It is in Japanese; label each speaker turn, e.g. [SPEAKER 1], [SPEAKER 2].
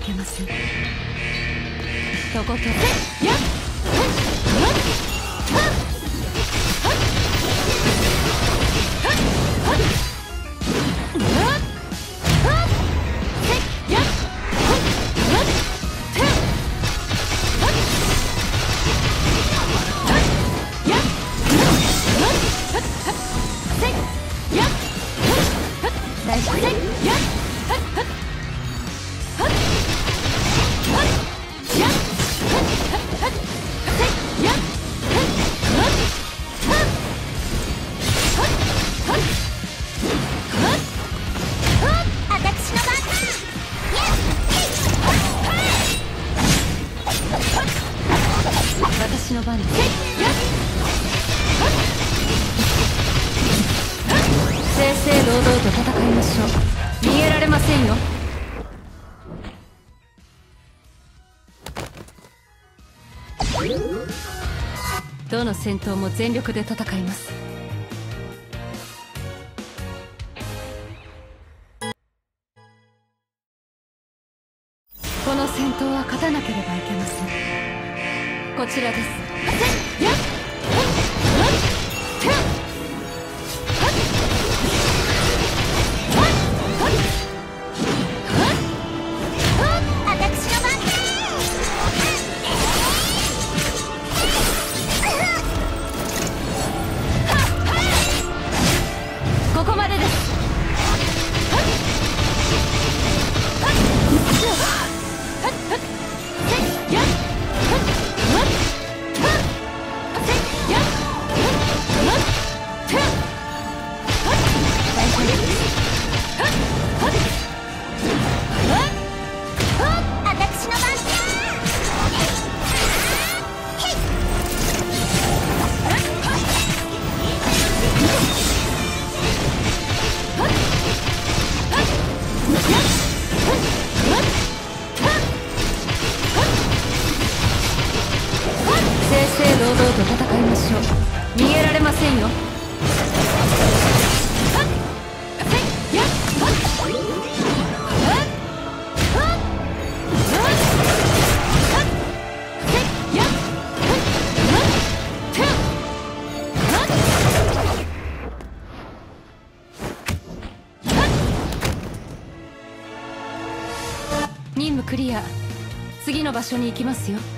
[SPEAKER 1] けません。とことんやっ私の番です。正々堂々と戦いましょう。逃げられませんよ。どの戦闘も全力で戦います。この戦闘は勝たなければいけません。こちらです。ここまでです。正々堂々と戦いましょう。逃げられませんよ。任務クリア。次の場所に行きますよ。